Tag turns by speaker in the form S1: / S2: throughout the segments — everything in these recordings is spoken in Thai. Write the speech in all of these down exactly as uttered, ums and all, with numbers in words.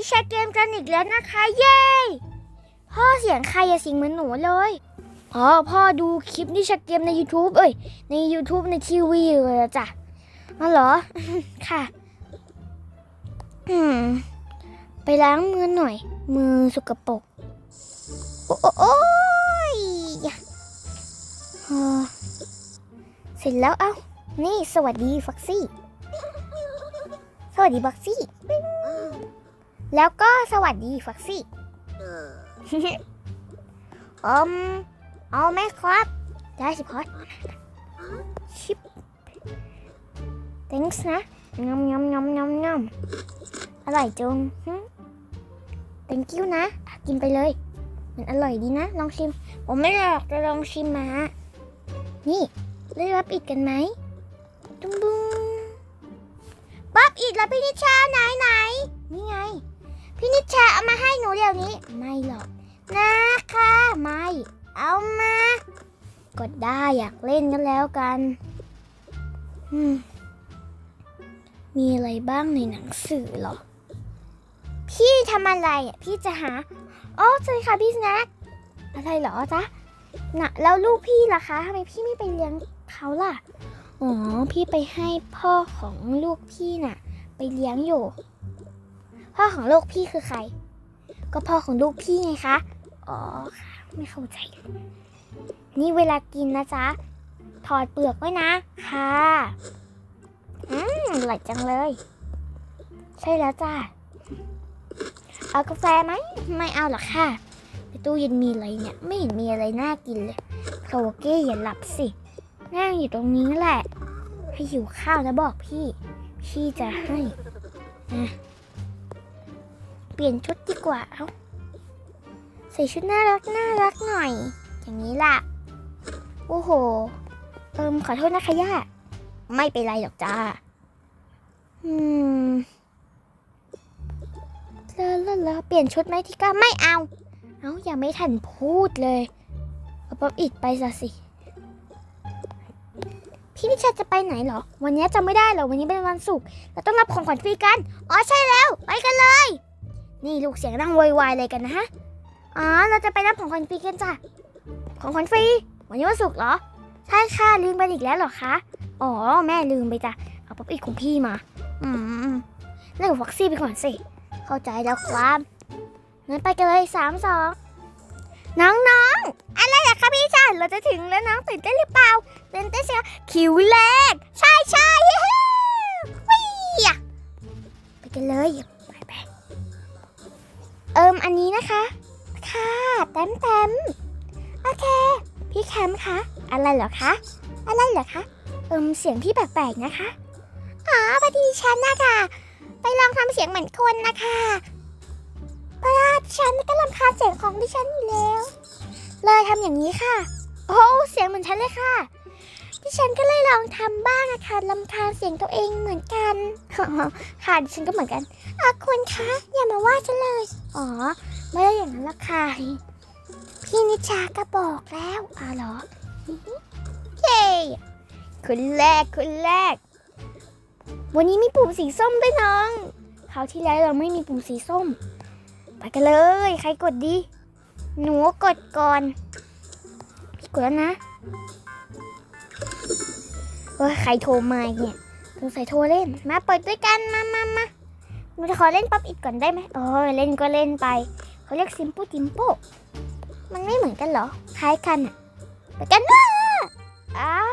S1: นิชาเกมกันอีกแล้วนะคะเย้พ่อเสียงใครอะเสียงเหมือนหนูเลยอ๋อพ่อดูคลิปนิชาเกมใน ยูทูบ เอ้ยใน ยูทูบ ในทีวีเลยจ้ะอ๋อเหรอค่ะอืมไปล้างมือหน่อยมือสกปรกโอ้โอ้ยเสร็จแล้วเอ้านี่สวัสดีฟ็อกซี่สวัสดีฟ็อกซี่แล้วก็สวัสดีฟ็อกซี่อืมเอาไหมครับได้สิพอดชิป thanks นะงำงำงำงำงำอร่อยจัง thank you นะกินไปเลยมันอร่อยดีนะลองชิมผมไม่หรอกจะลองชิมมานี่เลือกรับอีกกันไหมตุ้งบุ้งป๊อบอีกแล้วพี่นิชาไหนไหนนี่ไงพี่นิชาเอามาให้หนูเดี๋ยวนี้ไม่หรอกนะคะไม่เอามากดได้อยากเล่นกันแล้วกันอืมมีอะไรบ้างในหนังสือหรอพี่ทำอะไรอ่ะพี่จะหาอ๋อใช่ค่ะพี่สแน็คอะไรเหรอจ๊ะน่ะแล้วลูกพี่ล่ะคะทำไมพี่ไม่ไปเลี้ยงเขาล่ะอ๋อพี่ไปให้พ่อของลูกพี่น่ะไปเลี้ยงอยู่พ่อของลูกพี่คือใครก็พ่อของลูกพี่ไงคะอ๋อค่ะไม่เข้าใจนี่เวลากินนะจ๊ะถอดเปลือกไว้นะค่ะอืมอร่อยจังเลยใช่แล้วจ้าเอากาแฟไหมไม่เอาหรอกค่ะในตู้เย็นมีอะไรเนี่ยไม่เห็นมีอะไรน่ากินเลยโครเก้อย่าหลับสินั่งอยู่ตรงนี้แหละให้หิวข้าวแล้วบอกพี่พี่จะให้อ่ะเปลี่ยนชุดดีกว่าเอาใส่ชุดน่ารักน่ารักหน่อยอย่างนี้ล่ะโอ้โหเอิมขอโทษนะคะย่าไม่เป็นไรหรอกจ้าอืมแล้วแล้วแล้วเปลี่ยนชุดไหมที่ก้าไม่เอาเอ้ายังไม่ทันพูดเลยเอาป๊อปอิดไปซะสิพี่นิชาจะไปไหนเหรอวันนี้จำไม่ได้เหรอวันนี้เป็นวันศุกร์เราต้องรับของขวัญฟรีกันอ๋อใช่แล้วไปกันเลยนี่ลูกเสียงนั่งวายๆอะไรกันนะฮะอ๋อเราจะไปรับของขวัญฟรีกันจ้ะของขวัญฟรีวันนี้วันศุกร์เหรอใช่ค่ะลืมไปอีกแล้วเหรอคะอ๋อแม่ลืมไปจ้ะเอาป๊อปอิดของพี่มาอืมเล่นกับฟ็อกซี่ไปก่อนสิเข้าใจแล้วครับงั้นไปกันเลยสามสองน้องๆอะไรเหรอคะพี่ชายเราจะถึงแล้วน้องตื่นเต้นหรือเปล่าตื่นเต้นสิคิวแรกใช่ใช่วิ่งไปกันเลยไปไปเอิมอันนี้นะคะค่ะเต็มเต็มโอเคพี่แคมป์คะอะไรเหรอคะอะไรเหรอคะเอิมเสียงพี่แปลกๆนะคะอ๋อพอดีฉันนะคะไปลองทำเสียงเหมือนคนนะคะเพราะว่าฉันก็รำคาญเสียงของดิฉันอยู่แล้วเลยทำอย่างนี้ค่ะโอ้เสียงเหมือนฉันเลยค่ะดิฉันก็เลยลองทำบ้างอะค่ะรำคาญเสียงตัวเองเหมือนกันค่ะดิฉันก็เหมือนกันอ่ะคุณคะอย่ามาว่าฉันเลยอ๋อไม่ได้อย่างนั้นละค่ะพี่นิชาก็บอกแล้วอ๋อเหรอเย้คนแรกคนแรกวันนี้มีปุ่มสีส้มด้วยน้องคราวที่แล้วเราไม่มีปุ่มสีส้มไปกันเลยใครกดดีหนูกดก่อนพี่กดแล้วนะเฮ้ยใครโทรมาเนี่ยสงสัยโทรเล่นมาเปิดด้วยกันมามามาหนูจะขอเล่นป๊อปอิดก่อนได้ไหมเออเล่นก็เล่นไปเขาเรียกซิมโป้จิมโป้มันไม่เหมือนกันเหรอคล้ายกันอะไปกันนะอ้า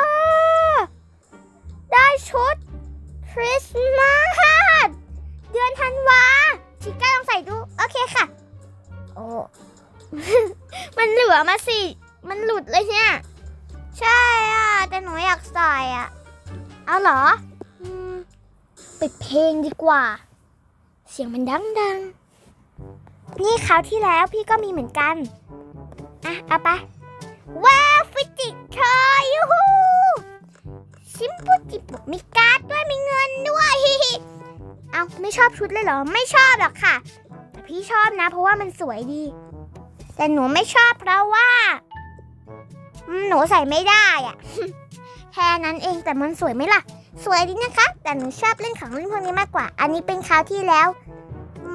S1: ได้ชุดคริสต์มาสเดือนธันวาชิก้าลองใส่ดูโอเคค่ะโอ้ มันเหลือมาสิมันหลุดเลยเนี่ยใช่อ่ะแต่หนูอยากใส่อ่ะเอาเหรอปิดเพลงดีกว่าเสียงมันดังดังนี่คราวที่แล้วพี่ก็มีเหมือนกันอ่ะเอาไปว้าวฟิจิคอยยูฮูซิมพูจิบมีการ์ดด้วยมีเงินด้วยเอาไม่ชอบชุดเลยเหรอไม่ชอบหรอกค่ะแต่พี่ชอบนะเพราะว่ามันสวยดีแต่หนูไม่ชอบเพราะว่าหนูใส่ไม่ได้อะแค่นั้นเองแต่มันสวยไหมล่ะสวยดีนะคะแต่หนูชอบเล่นของเล่นพวกนี้มากกว่าอันนี้เป็นคราวที่แล้ว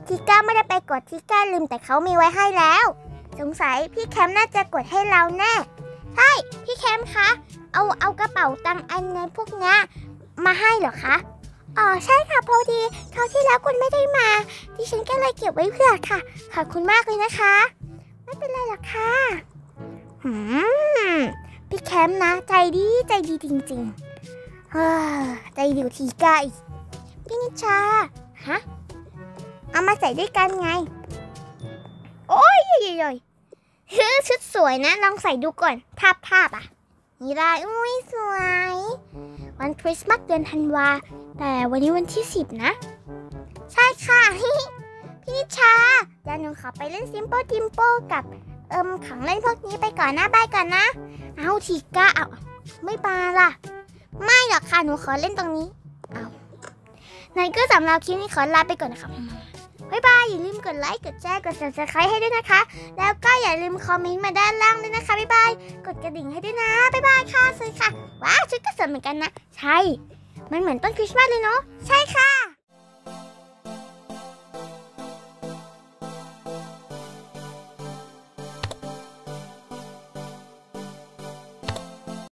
S1: ทีก้าไม่ได้ไปกดทีก้าลืมแต่เขามีไว้ให้แล้วสงสัยพี่แคมน่าจะกดให้เราแน่ใช่พี่แคมคะเอาเอากระเป๋าตังค์อันในพวกนี้มาให้เหรอคะอ๋อใช่ค่ะพอดีคราวที่แล้วคุณไม่ได้มาดิฉันก็เลยเก็บไว้เพื่อค่ะขอบคุณมากเลยนะคะไม่เป็นไรหรอกค่ะหืมพี่แคมนะใจดีใจดีจริงๆเฮ้อใจดีกว่าทีก้าอีกพี่นิชาฮะเอามาใส่ด้วยกันไงโอ้ยยยเฮ้ยชุดสวยนะลองใส่ดูก่อนภาพภาพอ่ะนี่ได้อุ้ยสวยวันคริสต์มาสเดือนธันวาแต่วันนี้วันที่สิบนะใช่ค่ะพี่นิชาเดี๋ยวหนูขอไปเล่นซิมเปิลทิมเปิลกับเอิมของเล่นพวกนี้ไปก่อนนะบายก่อนนะเอาทีก้าเอาไม่มาล่ะไม่หรอกค่ะหนูขอเล่นตรงนี้เอาไหนก็สำหรับคลิปนี้ขอลาไปก่อนนะคะบ๊ายบายอย่าลืมกดไลค์กดแชร์กด ซับสไครบ์ ให้ด้วยนะคะแล้วก็อย่าลืมคอมเมนต์มาด้านล่างด้วยนะคะบ๊ายบายกดกระดิ่งให้ด้วยนะบ๊ายบายค่ะสวัสดีค่ะว้าวชุดก็สวยเหมือนกันนะใช่มันเหมือนต้นคริสต์มาสเลยเนาะใช่ค่ะ